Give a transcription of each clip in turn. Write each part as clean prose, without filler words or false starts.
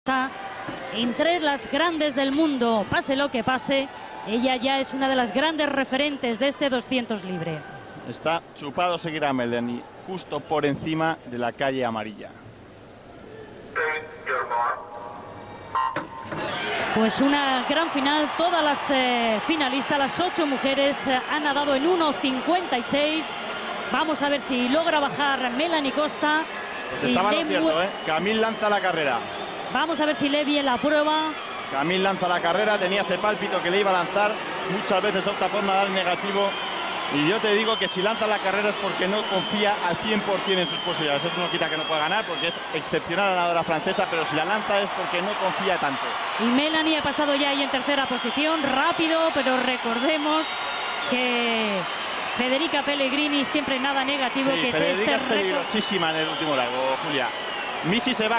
Está entre las grandes del mundo, pase lo que pase, ella ya es una de las grandes referentes de este 200 libre. Está chupado seguir a Melanie justo por encima de la calle amarilla. Pues una gran final, todas las finalistas, las 8 mujeres han nadado en 1.56. Vamos a ver si logra bajar Melanie Costa. Pues estaba lo cierto, Camille lanza la carrera. Vamos a ver si lee bien la prueba. Camille lanza la carrera, tenía ese pálpito que le iba a lanzar. Muchas veces opta por nadar negativo. Y yo te digo que si lanza la carrera es porque no confía al 100% en sus posibilidades. Eso no quita que no pueda ganar porque es excepcional la nadadora francesa, pero si la lanza es porque no confía tanto. Y Melanie ha pasado ya ahí en tercera posición, rápido, pero recordemos que Federica Pellegrini siempre nada negativo. Sí, que Federica es peligrosísima en el último largo, Julia. Missy se va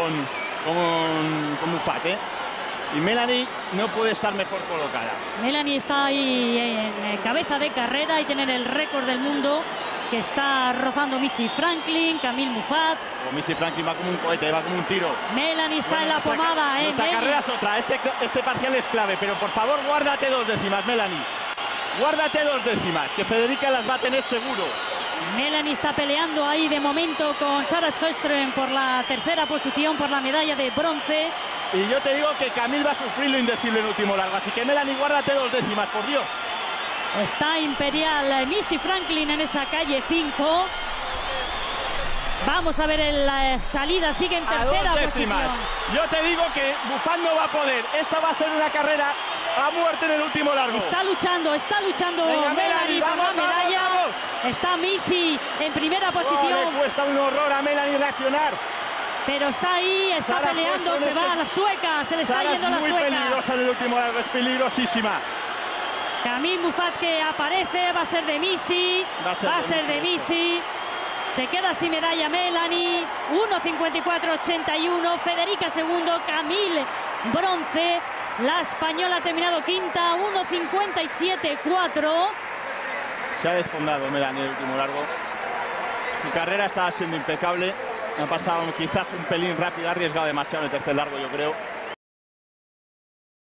con Muffat, y Melanie no puede estar mejor colocada. Melanie está ahí en cabeza de carrera y tiene el récord del mundo que está rozando Missy Franklin, Camille Muffat. Missy Franklin va como un cohete, va como un tiro. Melanie está en la pomada. Esta carrera es otra, este parcial es clave, pero por favor guárdate 2 décimas, Melanie. Guárdate 2 décimas, que Federica las va a tener seguro. Melanie está peleando ahí de momento con Sarah Sjöström por la tercera posición, por la medalla de bronce. Y yo te digo que Camille va a sufrir lo indecible en último largo, así que Melanie, guárdate 2 décimas, por Dios. Está imperial Missy Franklin en esa calle 5. Vamos a ver la salida, sigue en tercera posición. Yo te digo que Muffat no va a poder. Esta va a ser una carrera a muerte en el último largo. Está luchando Venga, Melanie por la medalla. Vamos. Está Missy en primera posición. Le cuesta un horror a Melanie reaccionar. Pero está ahí, está Sarah peleando, se va a la sueca, se le está yendo la sueca. Es muy peligrosa en el último largo, es peligrosísima. Camille Muffat que aparece, va a ser de Missy, va a ser de Missy. Se queda sin medalla Melanie, 1.54.81, Federica segundo, Camille bronce, la española ha terminado quinta, 1.57.4. Se ha desfondado Melanie en el último largo. Su carrera estaba siendo impecable. Ha pasado quizás un pelín rápido, ha arriesgado demasiado en el tercer largo, yo creo.